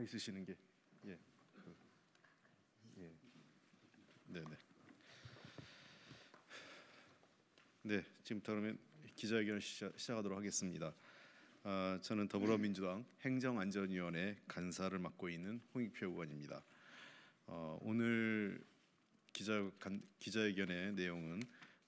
서 있으시는 게 예. 예. 네, 네. 네, 지금부터 그러면 기자회견을 시작하도록 하겠습니다. 저는 더불어민주당 행정안전위원회 간사를 맡고 있는 홍익표 의원입니다. 오늘 기자회견의 내용은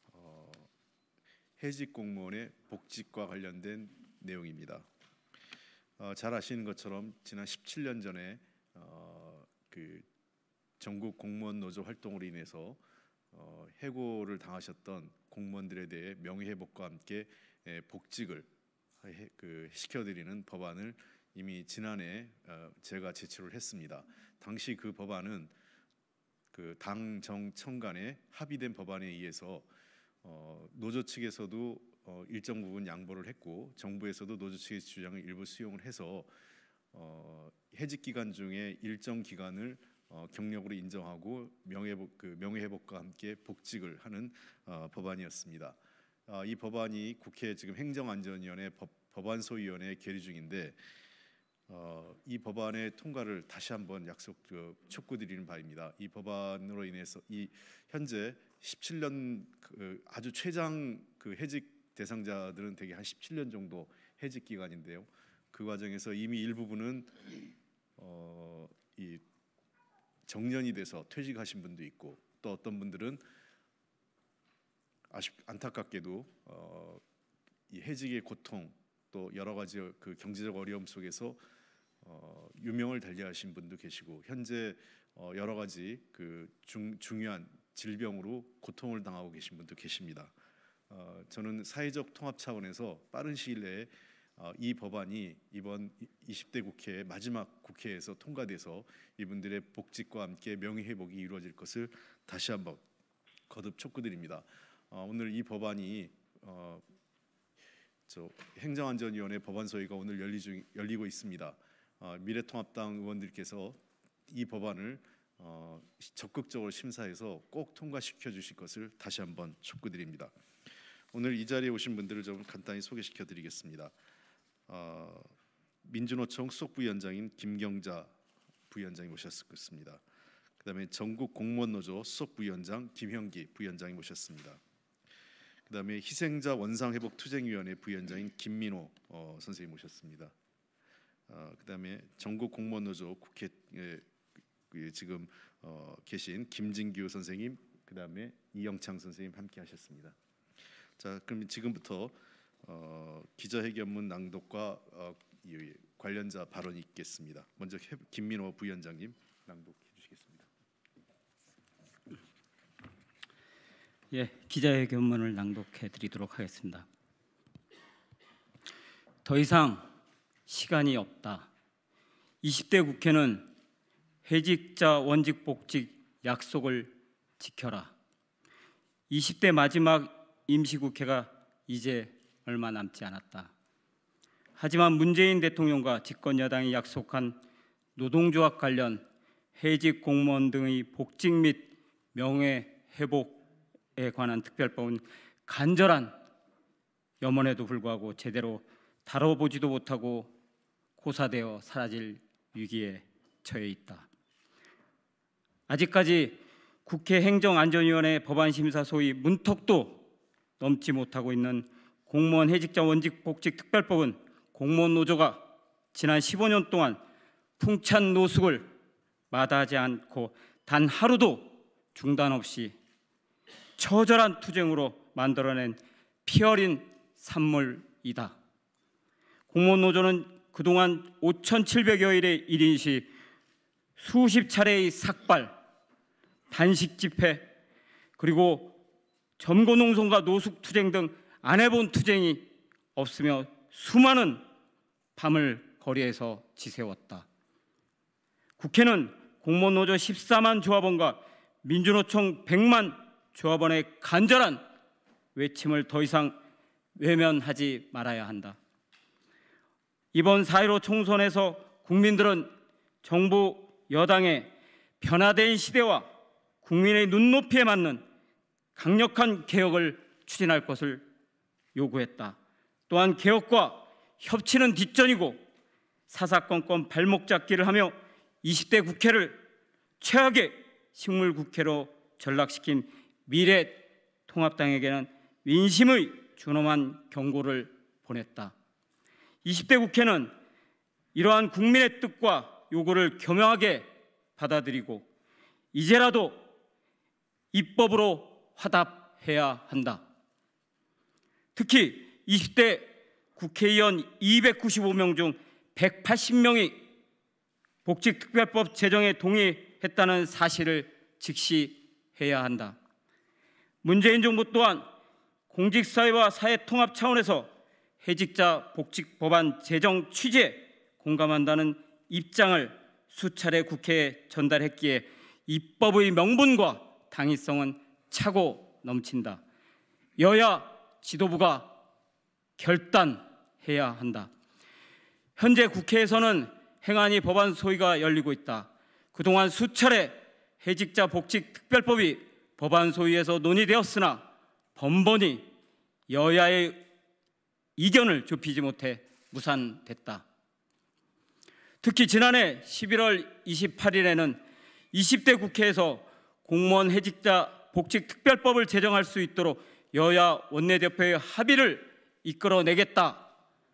해직 공무원의 복직과 관련된 내용입니다. 잘 아시는 것처럼 지난 17년 전에 그 전국 공무원 노조 활동으로 인해서 해고를 당하셨던 공무원들에 대해 명예회복과 함께 복직을 시켜드리는 법안을 이미 지난해 제가 제출을 했습니다. 당시 그 법안은 그 당정청 간에 합의된 법안에 의해서 노조 측에서도 일정 부분 양보를 했고 정부에서도 노조 측의 주장을 일부 수용을 해서 해직 기간 중에 일정 기간을 경력으로 인정하고 명예회복과 함께 복직을 하는 법안이었습니다. 이 법안이 국회 지금 행정안전위원회 법안소위원회에 계류 중인데 이 법안의 통과를 다시 한번 촉구드리는 바입니다. 이 법안으로 인해서 이 현재 17년 아주 최장 해직 대상자들은 대개 한 17년 정도 해직 기간인데요. 그 과정에서 이미 일부분은 이 정년이 돼서 퇴직하신 분도 있고 또 어떤 분들은 안타깝게도 이 해직의 고통 또 여러 가지 그 경제적 어려움 속에서 유명을 달리하신 분도 계시고 현재 여러 가지 그 중요한 질병으로 고통을 당하고 계신 분도 계십니다. 저는 사회적 통합 차원에서 빠른 시일 내에 이 법안이 이번 20대 국회 마지막 국회에서 통과돼서 이분들의 복직과 함께 명예회복이 이루어질 것을 다시 한번 거듭 촉구드립니다. 오늘 이 법안이 행정안전위원회 법안소위가 오늘 열리고 있습니다. 미래통합당 의원들께서 이 법안을 적극적으로 심사해서 꼭 통과시켜 주실 것을 다시 한번 촉구드립니다. 오늘 이 자리에 오신 분들을 좀 간단히 소개시켜 드리겠습니다. 민주노총 수석부위원장인 김경자 부위원장이 모셨습니다. 그다음에 전국 공무원노조 수석부위원장 김형기 부위원장이 모셨습니다. 그다음에 희생자 원상회복투쟁위원회 부위원장인 김민호 선생님 모셨습니다. 그다음에 전국 공무원노조 국회에 지금 계신 김진규 선생님, 그다음에 이영창 선생님 함께하셨습니다. 자, 그럼 지금부터 기자회견문 낭독과 관련자 발언이 있겠습니다. 먼저 김민호 부위원장님 낭독해 주시겠습니다. 예, 기자회견문을 낭독해 드리도록 하겠습니다. 더 이상 시간이 없다. 20대 국회는 해직자 원직 복직 약속을 지켜라. 20대 마지막 임시국회가 이제 얼마 남지 않았다. 하지만 문재인 대통령과 집권 여당이 약속한 노동조합 관련 해직 공무원 등의 복직 및 명예회복에 관한 특별법은 간절한 염원에도 불구하고 제대로 다뤄보지도 못하고 고사되어 사라질 위기에 처해 있다. 아직까지 국회 행정안전위원회 법안심사 소위 문턱도 넘지 못하고 있는 공무원 해직자 원직 복직 특별법은 공무원 노조가 지난 15년 동안 풍찬 노숙을 마다하지 않고 단 하루도 중단 없이 처절한 투쟁으로 만들어낸 피 어린 산물이다. 공무원 노조는 그동안 5,700여일의 1인 시 수십 차례의 삭발, 단식 집회, 그리고 점거농성과 노숙투쟁 등 안 해본 투쟁이 없으며 수많은 밤을 거리에서 지새웠다. 국회는 공무원 노조 14만 조합원과 민주노총 100만 조합원의 간절한 외침을 더 이상 외면하지 말아야 한다. 이번 4.15 총선에서 국민들은 정부 여당의 변화된 시대와 국민의 눈높이에 맞는 강력한 개혁을 추진할 것을 요구했다. 또한 개혁과 협치는 뒷전이고 사사건건 발목 잡기를 하며 20대 국회를 최악의 식물국회로 전락시킨 미래통합당에게는 민심의 준엄한 경고를 보냈다. 20대 국회는 이러한 국민의 뜻과 요구를 겸허하게 받아들이고 이제라도 입법으로 화답해야 한다. 특히 20대 국회의원 295명 중 180명이 복직특별법 제정에 동의했다는 사실을 직시해야 한다. 문재인 정부 또한 공직사회와 사회통합 차원에서 해직자 복직 법안 제정 취지에 공감한다는 입장을 수차례 국회에 전달했기에 입법의 명분과 당위성은 차고 넘친다. 여야 지도부가 결단해야 한다. 현재 국회에서는 행안위 법안 소위가 열리고 있다. 그동안 수차례 해직자 복직 특별법이 법안 소위에서 논의되었으나 번번이 여야의 이견을 좁히지 못해 무산됐다. 특히 지난해 11월 28일에는 20대 국회에서 공무원 해직자 복직 특별법을 제정할 수 있도록 여야 원내대표의 합의를 이끌어내겠다고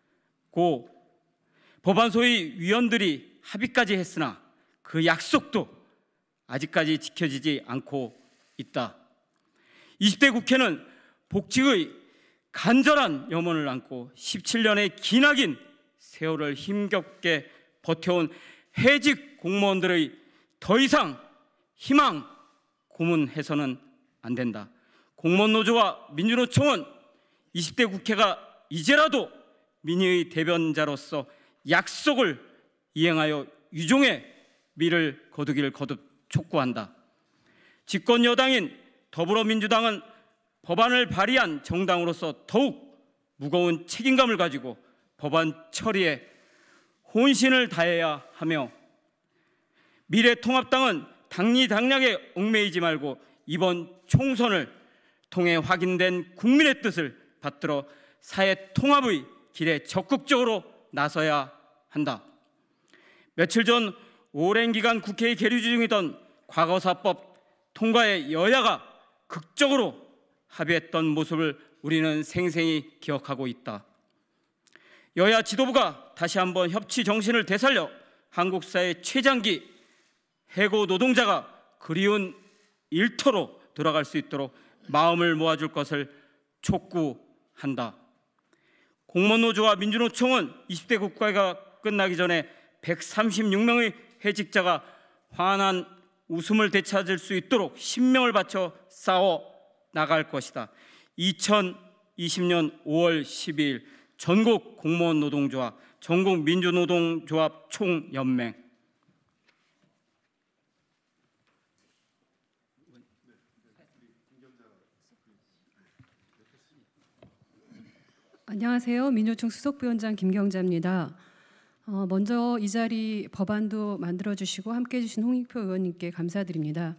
법안 소위 위원들이 합의까지 했으나 그 약속도 아직까지 지켜지지 않고 있다. 20대 국회는 복직의 간절한 염원을 안고 17년의 기나긴 세월을 힘겹게 버텨온 해직 공무원들의 더 이상 희망 고문해서는 안 된다. 공무원 노조와 민주노총은 20대 국회가 이제라도 민의의 대변자로서 약속을 이행하여 유종의 미를 거두기를 거듭 촉구한다. 집권 여당인 더불어민주당은 법안을 발의한 정당으로서 더욱 무거운 책임감을 가지고 법안 처리에 혼신을 다해야 하며 미래통합당은 당리당략에 얽매이지 말고 이번 총선을 통해 확인된 국민의 뜻을 받들어 사회 통합의 길에 적극적으로 나서야 한다. 며칠 전 오랜 기간 국회에 계류 중이던 과거사법 통과에 여야가 극적으로 합의했던 모습을 우리는 생생히 기억하고 있다. 여야 지도부가 다시 한번 협치 정신을 되살려 한국 사회 최장기 해고 노동자가 그리운 일터로 돌아갈 수 있도록 마음을 모아줄 것을 촉구한다. 공무원 노조와 민주노총은 20대 국회가 끝나기 전에 136명의 해직자가 환한 웃음을 되찾을 수 있도록 신명을 바쳐 싸워 나갈 것이다. 2020년 5월 12일 전국 공무원 노동조합, 전국 민주노동조합 총연맹. 안녕하세요. 민주노총 수석부위원장 김경자입니다. 먼저 이 자리 법안도 만들어주시고 함께해 주신 홍익표 의원님께 감사드립니다.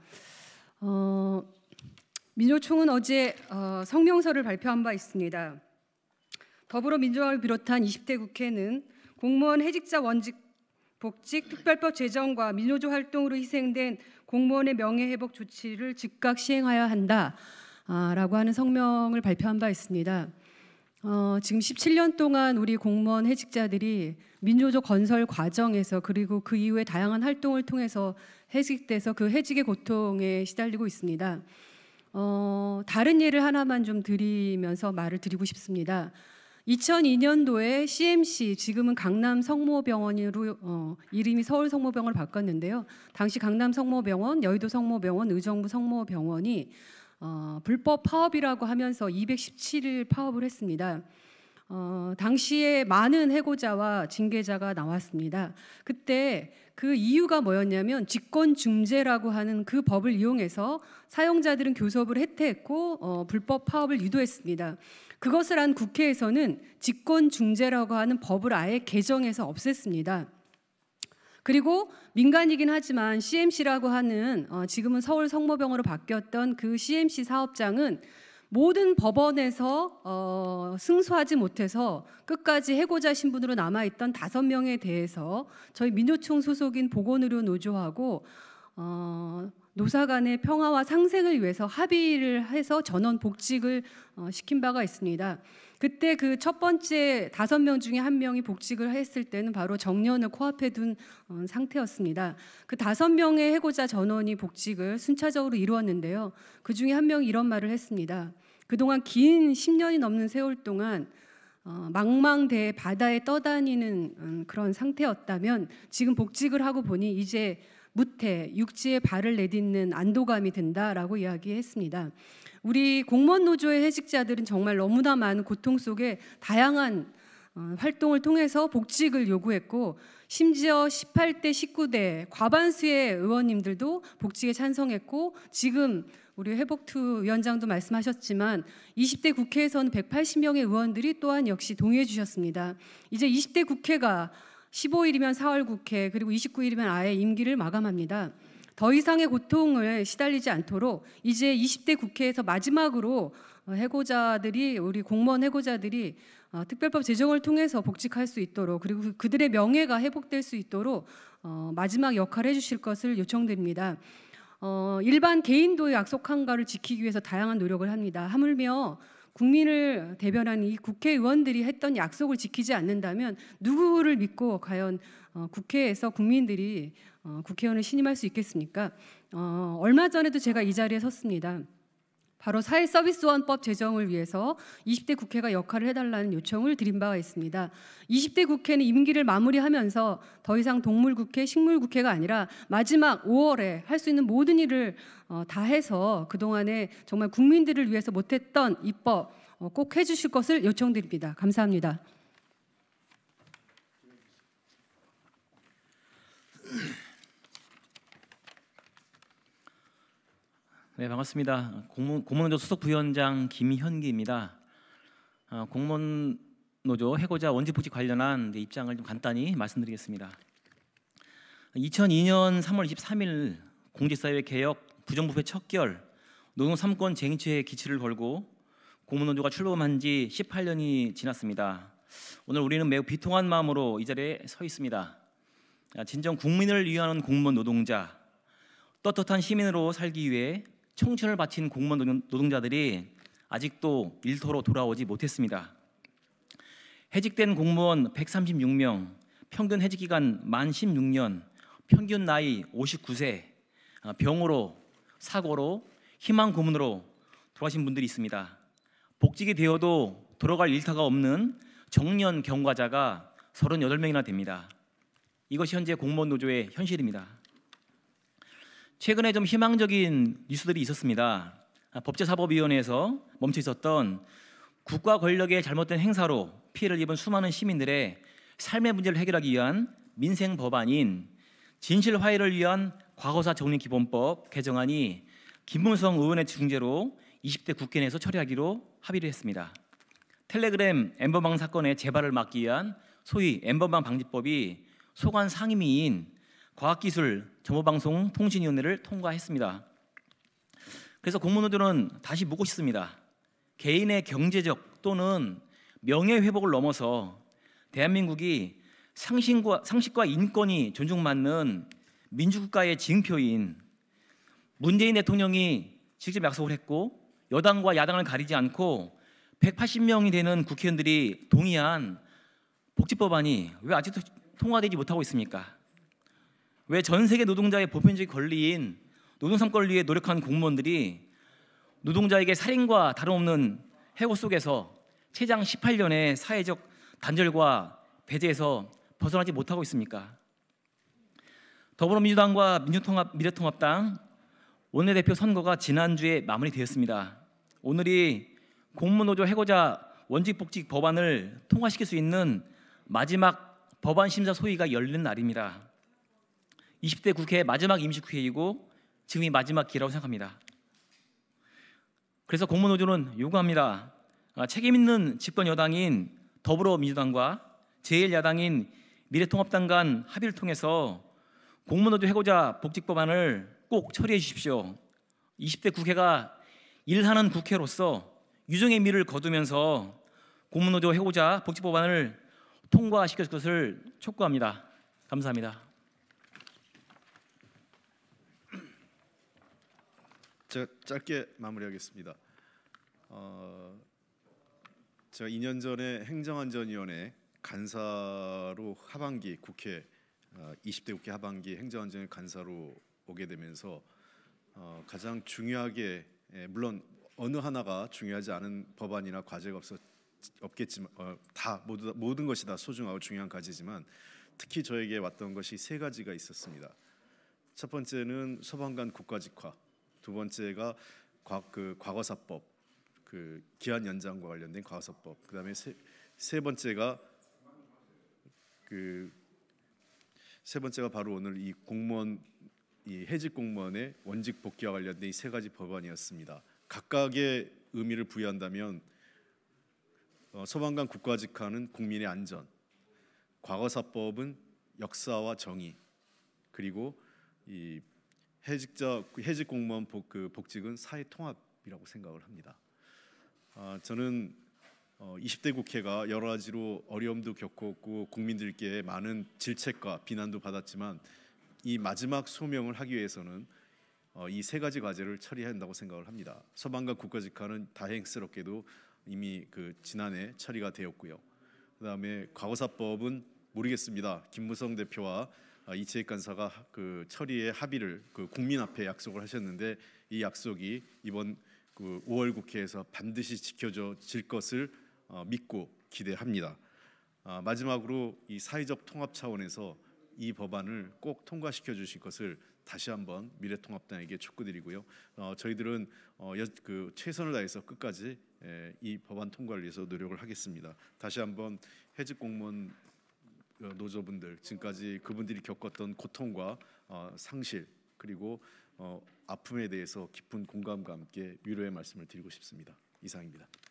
민주노총은 어제 성명서를 발표한 바 있습니다. 더불어민주당을 비롯한 20대 국회는 공무원 해직자 원직 복직 특별법 제정과 민노조 활동으로 희생된 공무원의 명예회복 조치를 즉각 시행하여야 한다라고 하는 성명을 발표한 바 있습니다. 지금 17년 동안 우리 공무원 해직자들이 민노조 건설 과정에서 그리고 그 이후에 다양한 활동을 통해서 해직돼서 그 해직의 고통에 시달리고 있습니다. 다른 예를 하나만 좀 드리면서 말을 드리고 싶습니다. 2002년도에 CMC, 지금은 강남 성모병원으로 이름이 서울 성모병원을 바꿨는데요. 당시 강남 성모병원, 여의도 성모병원, 의정부 성모병원이 불법 파업이라고 하면서 217일 파업을 했습니다. 당시에 많은 해고자와 징계자가 나왔습니다. 그때 그 이유가 뭐였냐면 직권중재라고 하는 그 법을 이용해서 사용자들은 교섭을 해태했고 불법 파업을 유도했습니다. 그것을 한 국회에서는 직권중재라고 하는 법을 아예 개정해서 없앴습니다. 그리고 민간이긴 하지만 CMC라고 하는 지금은 서울 성모병원으로 바뀌었던 그 CMC 사업장은 모든 법원에서 승소하지 못해서 끝까지 해고자 신분으로 남아있던 5명에 대해서 저희 민노총 소속인 보건의료 노조하고 노사 간의 평화와 상생을 위해서 합의를 해서 전원 복직을 시킨 바가 있습니다. 그때 그 첫 번째 5명 중에 1명이 복직을 했을 때는 바로 정년을 코앞에 둔 상태였습니다. 그 5명의 해고자 전원이 복직을 순차적으로 이루었는데요. 그 중에 1명이 이런 말을 했습니다. 그동안 긴 10년이 넘는 세월 동안 망망대해 바다에 떠다니는 그런 상태였다면 지금 복직을 하고 보니 이제 무태, 육지에 발을 내딛는 안도감이 든다라고 이야기했습니다. 우리 공무원 노조의 해직자들은 정말 너무나 많은 고통 속에 다양한 활동을 통해서 복직을 요구했고 심지어 18대, 19대 과반수의 의원님들도 복직에 찬성했고 지금 우리 회복투 위원장도 말씀하셨지만 20대 국회에서는 180명의 의원들이 또한 역시 동의해 주셨습니다. 이제 20대 국회가 15일이면 4월 국회 그리고 29일이면 아예 임기를 마감합니다. 더 이상의 고통을 시달리지 않도록 이제 20대 국회에서 마지막으로 해고자들이 우리 공무원 해고자들이 특별법 제정을 통해서 복직할 수 있도록 그리고 그들의 명예가 회복될 수 있도록 마지막 역할을 해주실 것을 요청드립니다. 일반 개인도 약속한 바를 지키기 위해서 다양한 노력을 합니다. 하물며 국민을 대변하는 이 국회의원들이 했던 약속을 지키지 않는다면 누구를 믿고 과연 국회에서 국민들이 국회의원을 신임할 수 있겠습니까? 얼마 전에도 제가 이 자리에 섰습니다. 바로 사회서비스원법 제정을 위해서 20대 국회가 역할을 해달라는 요청을 드린 바가 있습니다. 20대 국회는 임기를 마무리하면서 더 이상 동물국회, 식물국회가 아니라 마지막 5월에 할 수 있는 모든 일을 다 해서 그동안에 정말 국민들을 위해서 못했던 입법 꼭 해주실 것을 요청드립니다. 감사합니다. 네, 반갑습니다. 공무원노조 소속 부위원장 김현기입니다. 공무원노조 해고자 원직복직 관련한 입장을 좀 간단히 말씀드리겠습니다. 2002년 3월 23일 공직사회 개혁 부정부패 척결 노동 3권 쟁취의 기치를 걸고 공무원노조가 출범한 지 18년이 지났습니다. 오늘 우리는 매우 비통한 마음으로 이 자리에 서 있습니다. 진정 국민을 위하는 공무원 노동자, 떳떳한 시민으로 살기 위해 청춘을 바친 공무원 노동자들이 아직도 일터로 돌아오지 못했습니다. 해직된 공무원 136명, 평균 해직 기간 만 16년, 평균 나이 59세, 병으로, 사고로, 희망 고문으로 돌아가신 분들이 있습니다. 복직이 되어도 돌아갈 일터가 없는 정년 경과자가 38명이나 됩니다. 이것이 현재 공무원 노조의 현실입니다. 최근에 좀 희망적인 뉴스들이 있었습니다. 법제사법위원회에서 멈춰 있었던 국가 권력의 잘못된 행사로 피해를 입은 수많은 시민들의 삶의 문제를 해결하기 위한 민생 법안인 진실화해를 위한 과거사 정리기본법 개정안이 김문성 의원의 중재로 20대 국회 내에서 처리하기로 합의를 했습니다. 텔레그램 엠버방 사건의 재발을 막기 위한 소위 엠버방 방지법이 소관 상임위인 과학기술정보방송통신위원회를 통과했습니다. 그래서 공무원노조는 다시 묻고 싶습니다. 개인의 경제적 또는 명예회복을 넘어서 대한민국이 상식과 인권이 존중받는 민주국가의 징표인 문재인 대통령이 직접 약속을 했고 여당과 야당을 가리지 않고 180명이 되는 국회의원들이 동의한 복지법안이 왜 아직도 통과되지 못하고 있습니까? 왜 전 세계 노동자의 보편적인 권리인 노동 3권을 위해 노력한 공무원들이 노동자에게 살인과 다름없는 해고 속에서 최장 18년의 사회적 단절과 배제에서 벗어나지 못하고 있습니까? 더불어민주당과 미래통합당 원내대표 선거가 지난주에 마무리되었습니다. 오늘이 공무원노조 해고자 원직복직 법안을 통과시킬 수 있는 마지막 법안 심사 소위가 열리는 날입니다. 20대 국회 마지막 임시국회이고 지금이 마지막 기회라고 생각합니다. 그래서 공무원노조는 요구합니다. 책임 있는 집권 여당인 더불어민주당과 제1야당인 미래통합당 간 합의를 통해서 공무원노조 해고자 복직법안을 꼭 처리해 주십시오. 20대 국회가 일하는 국회로서 유종의 미를 거두면서 공무노조 해고자 복지법안을 통과시킬 것을 촉구합니다. 감사합니다. 제가 짧게 마무리하겠습니다. 제가 2년 전에 행정안전위원회 간사로 하반기 국회 20대 국회 하반기 행정안전위 간사로 오게 되면서 가장 중요하게 물론 어느 하나가 중요하지 않은 법안이나 과제가 없겠지만 다 모든 것이 다 소중하고 중요한 과제지만 특히 저에게 왔던 것이 세 가지가 있었습니다. 첫 번째는 소방관 국가직화, 두 번째가 과거사법, 그 기한 연장과 관련된 과거사법, 그다음에 세 번째가 바로 오늘 이 공무원 해직 공무원의 원직 복귀와 관련된 이 세 가지 법안이었습니다. 각각의 의미를 부여한다면 소방관 국가직화는 국민의 안전, 과거사법은 역사와 정의, 그리고 이 해직 공무원 복직은 사회 통합이라고 생각을 합니다. 저는 20대 국회가 여러 가지로 어려움도 겪었고 국민들께 많은 질책과 비난도 받았지만 이 마지막 소명을 하기 위해서는 이 세 가지 과제를 처리해야 한다고 생각을 합니다. 소방관 국가직화는 다행스럽게도 이미 지난해 처리가 되었고요. 그다음에 과거사법은 모르겠습니다. 김무성 대표와 이채익 간사가 처리의 합의를 국민 앞에 약속을 하셨는데 이 약속이 이번 5월 국회에서 반드시 지켜질 것을 믿고 기대합니다. 마지막으로 이 사회적 통합 차원에서 이 법안을 꼭 통과시켜 주실 것을 다시 한번 미래통합당에게 촉구드리고요. 저희들은 최선을 다해서 끝까지 이 법안 통과를 위해서 노력을 하겠습니다. 다시 한번 해직 공무원 노조분들, 지금까지 그분들이 겪었던 고통과 상실 그리고 아픔에 대해서 깊은 공감과 함께 위로의 말씀을 드리고 싶습니다. 이상입니다.